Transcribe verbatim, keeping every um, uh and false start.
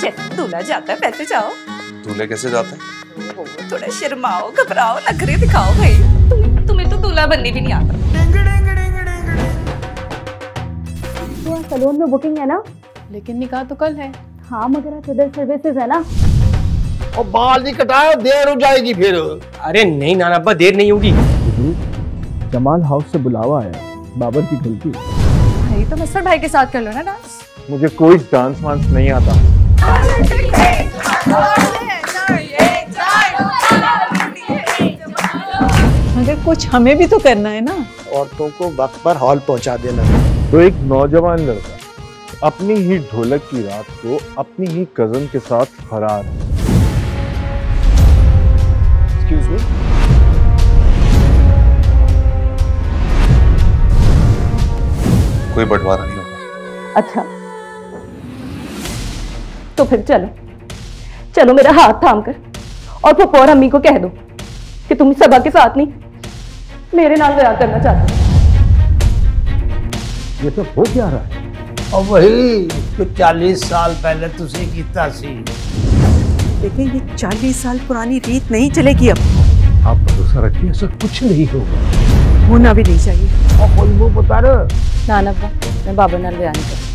जैसे दूल्हा जाता है वैसे जाओ। दूल्हे कैसे जाते हैं? थोड़ा शर्माओ, घबराओ, नखरे दिखाओ भाई। तुम, तुम्हें तो दूल्हा बनने भी नहीं आता। तो सैलून में बुकिंग है ना? लेकिन निकाह तो कल है। हाँ मगर अदर सर्विसेज है ना। और बाल नहीं कटाया, देर हो जाएगी फिर। अरे नहीं नाना अब्बा, देर नहीं होगी। जमाल हाउस से बुलावा है, बाबर की गलती। भाई तो मस्टर भाई के साथ कर लो ना डांस। मुझे कोई डांस वांस नहीं आता। मगर कुछ हमें भी तो करना है ना। औरतों को वक्त पर हॉल पहुंचा देना। तो एक नौजवान लड़का अपनी ही ढोलक की रात को अपनी ही कजन के साथ फरार। Excuse me. कोई बंटवारा नहीं होगा। अच्छा तो फिर चलो चलो मेरा हाथ थाम कर और पप्पा और अम्मी को कह दो कि तुम सबा के साथ नहीं मेरे नाल ब्याह करना चाहते हो। ये सब हो क्या रहा है? और वही जो चालीस साल पहले तुझे कीता सी। लेकिन ये चालीस साल पुरानी रीत नहीं चलेगी अब। आप भरोसा रखिए, ऐसा कुछ नहीं होगा। होना भी नहीं चाहिए। और कोई वो बता रहा नाना अब्बा मैं बाबर नाल बयान कर